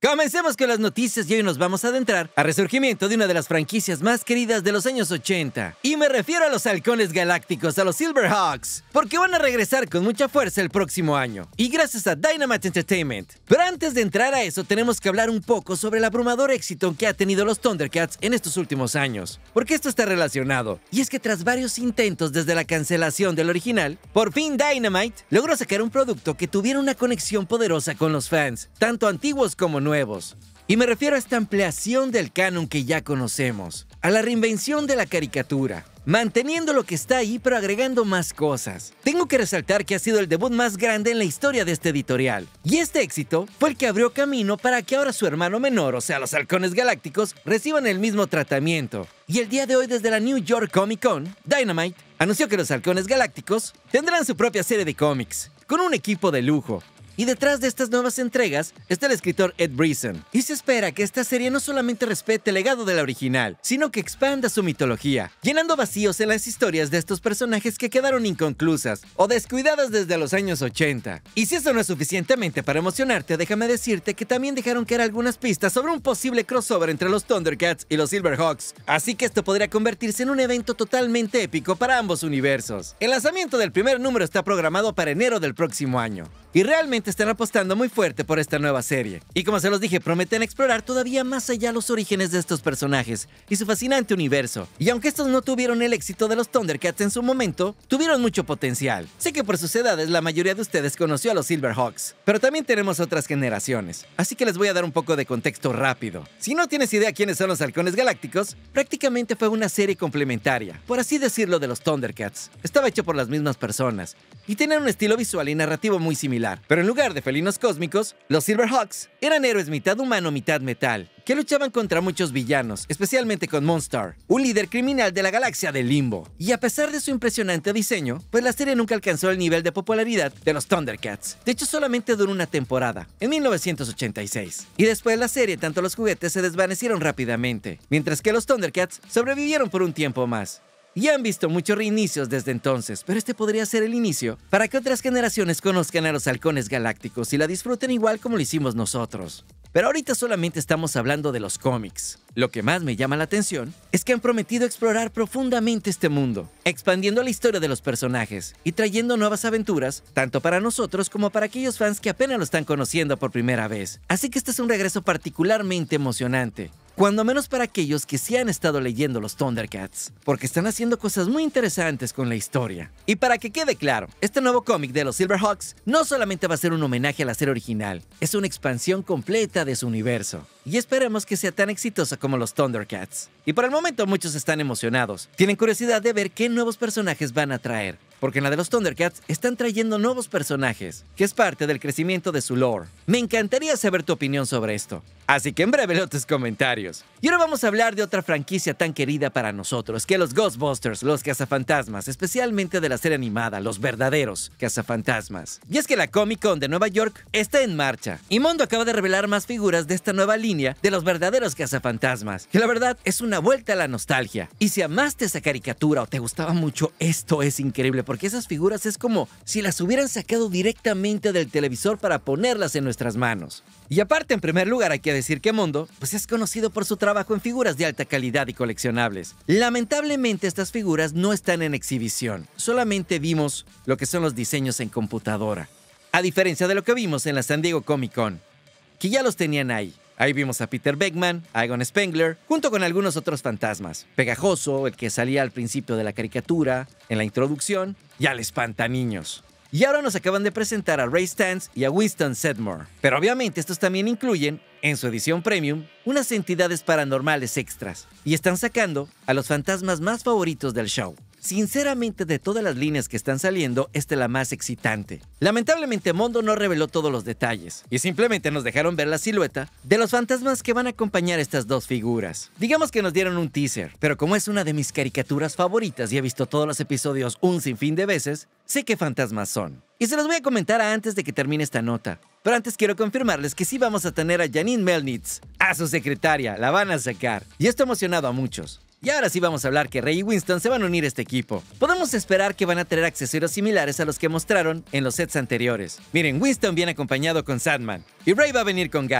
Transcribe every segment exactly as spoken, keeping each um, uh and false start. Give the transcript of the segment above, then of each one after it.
Comencemos con las noticias y hoy nos vamos a adentrar al resurgimiento de una de las franquicias más queridas de los años ochenta. Y me refiero a los Halcones Galácticos, a los Silverhawks, porque van a regresar con mucha fuerza el próximo año. Y gracias a Dynamite Entertainment. Pero antes de entrar a eso, tenemos que hablar un poco sobre el abrumador éxito que ha tenido los Thundercats en estos últimos años. Porque esto está relacionado. Y es que tras varios intentos desde la cancelación del original, por fin Dynamite logró sacar un producto que tuviera una conexión poderosa con los fans, tanto antiguos como nuevos. Nuevos. Y me refiero a esta ampliación del canon que ya conocemos, a la reinvención de la caricatura, manteniendo lo que está ahí pero agregando más cosas. Tengo que resaltar que ha sido el debut más grande en la historia de este editorial, y este éxito fue el que abrió camino para que ahora su hermano menor, o sea los Halcones Galácticos, reciban el mismo tratamiento. Y el día de hoy, desde la New York Comic Con, Dynamite anunció que los Halcones Galácticos tendrán su propia serie de cómics, con un equipo de lujo. Y detrás de estas nuevas entregas está el escritor Ed Brisson. Y se espera que esta serie no solamente respete el legado de la original, sino que expanda su mitología, llenando vacíos en las historias de estos personajes que quedaron inconclusas o descuidadas desde los años ochenta. Y si eso no es suficientemente para emocionarte, déjame decirte que también dejaron caer algunas pistas sobre un posible crossover entre los Thundercats y los Silverhawks. Así que esto podría convertirse en un evento totalmente épico para ambos universos. El lanzamiento del primer número está programado para enero del próximo año. Y realmente están apostando muy fuerte por esta nueva serie. Y como se los dije, prometen explorar todavía más allá los orígenes de estos personajes y su fascinante universo. Y aunque estos no tuvieron el éxito de los Thundercats en su momento, tuvieron mucho potencial. Sé que por sus edades la mayoría de ustedes conoció a los Silverhawks, pero también tenemos otras generaciones, así que les voy a dar un poco de contexto rápido. Si no tienes idea quiénes son los Halcones Galácticos, prácticamente fue una serie complementaria, por así decirlo, de los Thundercats. Estaba hecho por las mismas personas y tenían un estilo visual y narrativo muy similar. Pero en lugar de felinos cósmicos, los Silverhawks eran héroes mitad humano, mitad metal, que luchaban contra muchos villanos, especialmente con Monstar, un líder criminal de la galaxia del Limbo. Y a pesar de su impresionante diseño, pues la serie nunca alcanzó el nivel de popularidad de los Thundercats. De hecho, solamente duró una temporada, en mil novecientos ochenta y seis. Y después de la serie, tanto los juguetes se desvanecieron rápidamente, mientras que los Thundercats sobrevivieron por un tiempo más. Y han visto muchos reinicios desde entonces, pero este podría ser el inicio para que otras generaciones conozcan a los Halcones Galácticos y la disfruten igual como lo hicimos nosotros. Pero ahorita solamente estamos hablando de los cómics. Lo que más me llama la atención es que han prometido explorar profundamente este mundo, expandiendo la historia de los personajes y trayendo nuevas aventuras, tanto para nosotros como para aquellos fans que apenas lo están conociendo por primera vez. Así que este es un regreso particularmente emocionante, cuando menos para aquellos que sí han estado leyendo los Thundercats, porque están haciendo cosas muy interesantes con la historia. Y para que quede claro, este nuevo cómic de los Silverhawks no solamente va a ser un homenaje a la serie original, es una expansión completa de su universo. Y esperemos que sea tan exitosa como los Thundercats. Y por el momento muchos están emocionados. Tienen curiosidad de ver qué nuevos personajes van a traer, porque en la de los Thundercats están trayendo nuevos personajes, que es parte del crecimiento de su lore. Me encantaría saber tu opinión sobre esto, así que en breve leo tus comentarios. Y ahora vamos a hablar de otra franquicia tan querida para nosotros, que los Ghostbusters, los cazafantasmas, especialmente de la serie animada, los verdaderos cazafantasmas. Y es que la Comic Con de Nueva York está en marcha, y Mondo acaba de revelar más figuras de esta nueva línea de los verdaderos cazafantasmas, que la verdad es una vuelta a la nostalgia. Y si amaste esa caricatura o te gustaba mucho, esto es increíble, porque esas figuras es como si las hubieran sacado directamente del televisor para ponerlas en nuestras manos. Y aparte, en primer lugar, hay que decir que Mondo pues es conocido por su trabajo en figuras de alta calidad y coleccionables. Lamentablemente, estas figuras no están en exhibición, solamente vimos lo que son los diseños en computadora, a diferencia de lo que vimos en la San Diego Comic Con, que ya los tenían ahí. Ahí vimos a Peter Beckman, a Egon Spengler, junto con algunos otros fantasmas. Pegajoso, el que salía al principio de la caricatura, en la introducción, y al espantaniños. Y ahora nos acaban de presentar a Ray Stantz y a Winston Sedmore. Pero obviamente estos también incluyen, en su edición premium, unas entidades paranormales extras. Y están sacando a los fantasmas más favoritos del show. Sinceramente, de todas las líneas que están saliendo, esta es la más excitante. Lamentablemente, Mondo no reveló todos los detalles, y simplemente nos dejaron ver la silueta de los fantasmas que van a acompañar estas dos figuras. Digamos que nos dieron un teaser, pero como es una de mis caricaturas favoritas y he visto todos los episodios un sinfín de veces, sé qué fantasmas son. Y se los voy a comentar antes de que termine esta nota. Pero antes quiero confirmarles que sí vamos a tener a Janine Melnitz, a su secretaria, la van a sacar. Y esto ha emocionado a muchos. Y ahora sí vamos a hablar que Ray y Winston se van a unir a este equipo. Podemos esperar que van a tener accesorios similares a los que mostraron en los sets anteriores. Miren, Winston viene acompañado con Sandman, y Ray va a venir con Gash.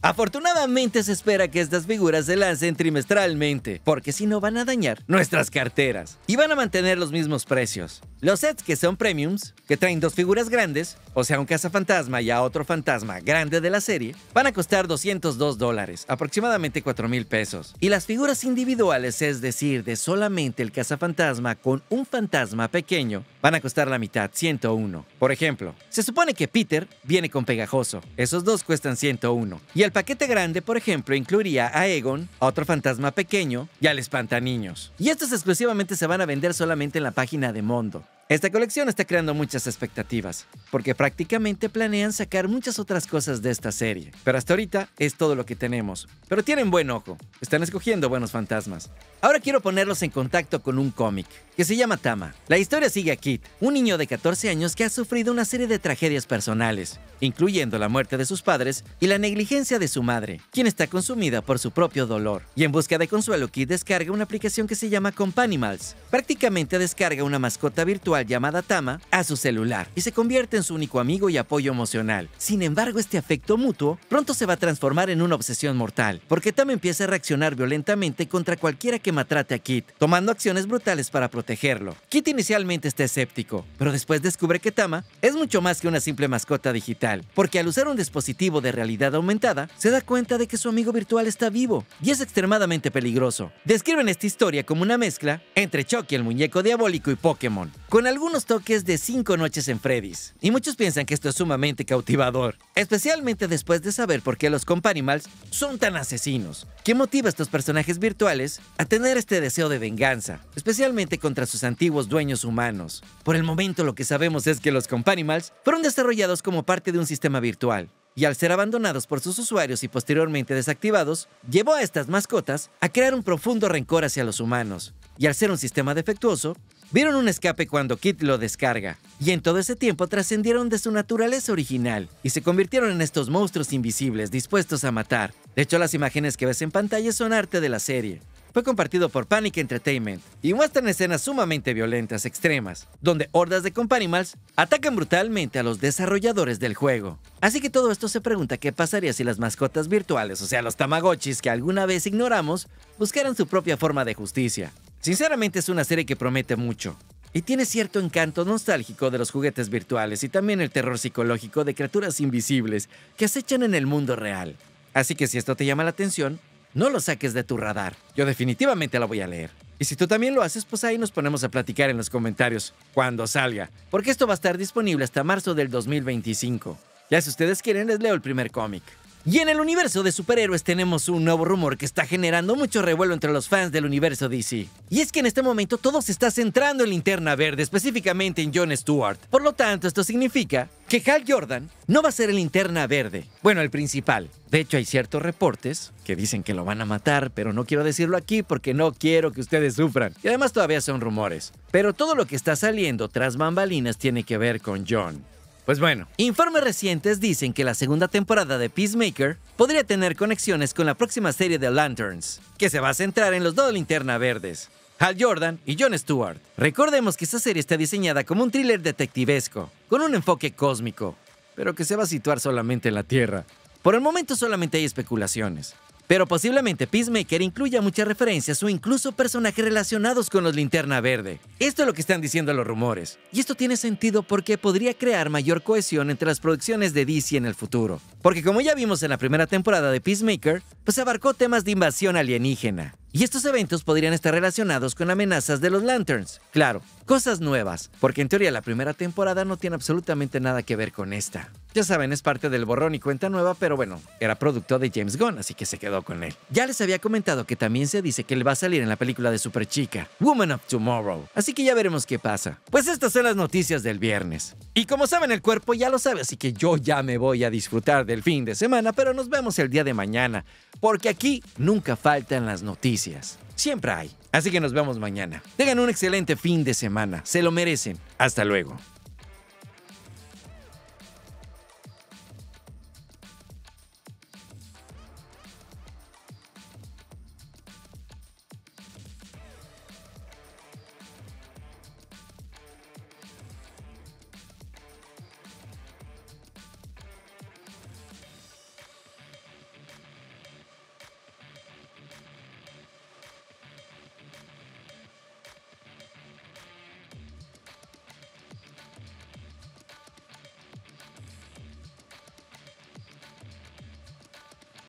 Afortunadamente se espera que estas figuras se lancen trimestralmente, porque si no van a dañar nuestras carteras y van a mantener los mismos precios. Los sets que son premiums, que traen dos figuras grandes, o sea un cazafantasma y a otro fantasma grande de la serie, van a costar doscientos dos dólares, aproximadamente cuatro mil pesos. Y las figuras individuales, es decir, de solamente el cazafantasma con un fantasma pequeño, van a costar la mitad, ciento uno. Por ejemplo, se supone que Peter viene con Pegajoso, esos dos cuestan ciento uno. Y el paquete grande, por ejemplo, incluiría a Egon, a otro fantasma pequeño y al espantaniños. Y estos exclusivamente se van a vender solamente en la página de Mondo. Esta colección está creando muchas expectativas, porque prácticamente planean sacar muchas otras cosas de esta serie. Pero hasta ahorita es todo lo que tenemos. Pero tienen buen ojo, están escogiendo buenos fantasmas. Ahora quiero ponerlos en contacto con un cómic, que se llama Tama. La historia sigue a Kit, un niño de catorce años que ha sufrido una serie de tragedias personales, incluyendo la muerte de sus padres y la negligencia de su madre, quien está consumida por su propio dolor. Y en busca de consuelo, Kit descarga una aplicación que se llama Companimals. Prácticamente descarga una mascota virtual llamada Tama a su celular y se convierte en su único amigo y apoyo emocional. Sin embargo, este afecto mutuo pronto se va a transformar en una obsesión mortal, porque Tama empieza a reaccionar violentamente contra cualquiera que maltrate a Kit, tomando acciones brutales para protegerlo. Kit inicialmente está escéptico, pero después descubre que Tama es mucho más que una simple mascota digital, porque al usar un dispositivo de realidad aumentada, se da cuenta de que su amigo virtual está vivo y es extremadamente peligroso. Describen esta historia como una mezcla entre Chucky el muñeco diabólico y Pokémon, con algunos toques de Cinco Noches en Freddy's. Y muchos piensan que esto es sumamente cautivador, especialmente después de saber por qué los Companimals son tan asesinos. ¿Qué motiva a estos personajes virtuales a tener este deseo de venganza, especialmente contra sus antiguos dueños humanos? Por el momento lo que sabemos es que los Companimals fueron desarrollados como parte de un sistema virtual, y al ser abandonados por sus usuarios y posteriormente desactivados, llevó a estas mascotas a crear un profundo rencor hacia los humanos. Y al ser un sistema defectuoso, vieron un escape cuando Kit lo descarga, y en todo ese tiempo trascendieron de su naturaleza original y se convirtieron en estos monstruos invisibles dispuestos a matar. De hecho, las imágenes que ves en pantalla son arte de la serie. Fue compartido por Panic Entertainment y muestran escenas sumamente violentas, extremas, donde hordas de Companimals atacan brutalmente a los desarrolladores del juego. Así que todo esto se pregunta qué pasaría si las mascotas virtuales, o sea los Tamagotchis que alguna vez ignoramos, buscaran su propia forma de justicia. Sinceramente es una serie que promete mucho, y tiene cierto encanto nostálgico de los juguetes virtuales y también el terror psicológico de criaturas invisibles que acechan en el mundo real. Así que si esto te llama la atención, no lo saques de tu radar. Yo definitivamente la voy a leer. Y si tú también lo haces, pues ahí nos ponemos a platicar en los comentarios cuando salga, porque esto va a estar disponible hasta marzo del dos mil veinticinco. Ya si ustedes quieren, les leo el primer cómic. Y en el universo de superhéroes tenemos un nuevo rumor que está generando mucho revuelo entre los fans del universo D C. Y es que en este momento todo se está centrando en Linterna Verde, específicamente en John Stewart. Por lo tanto, esto significa que Hal Jordan no va a ser el Linterna Verde. Bueno, el principal. De hecho, hay ciertos reportes que dicen que lo van a matar, pero no quiero decirlo aquí porque no quiero que ustedes sufran. Y además todavía son rumores. Pero todo lo que está saliendo tras bambalinas tiene que ver con John. Pues bueno, informes recientes dicen que la segunda temporada de Peacemaker podría tener conexiones con la próxima serie de Lanterns, que se va a centrar en los dos Linterna Verdes, Hal Jordan y John Stewart. Recordemos que esta serie está diseñada como un thriller detectivesco, con un enfoque cósmico, pero que se va a situar solamente en la Tierra. Por el momento solamente hay especulaciones, pero posiblemente Peacemaker incluya muchas referencias o incluso personajes relacionados con los Linterna Verde. Esto es lo que están diciendo los rumores. Y esto tiene sentido porque podría crear mayor cohesión entre las producciones de D C en el futuro. Porque como ya vimos en la primera temporada de Peacemaker, pues abarcó temas de invasión alienígena. Y estos eventos podrían estar relacionados con amenazas de los Lanterns. Claro, cosas nuevas, porque en teoría la primera temporada no tiene absolutamente nada que ver con esta. Ya saben, es parte del borrón y cuenta nueva, pero bueno, era producto de James Gunn, así que se quedó con él. Ya les había comentado que también se dice que él va a salir en la película de Superchica, Woman of Tomorrow, así que ya veremos qué pasa. Pues estas son las noticias del viernes. Y como saben, el cuerpo ya lo sabe, así que yo ya me voy a disfrutar del fin de semana, pero nos vemos el día de mañana, porque aquí nunca faltan las noticias. Siempre hay. Así que nos vemos mañana. Tengan un excelente fin de semana. Se lo merecen. Hasta luego.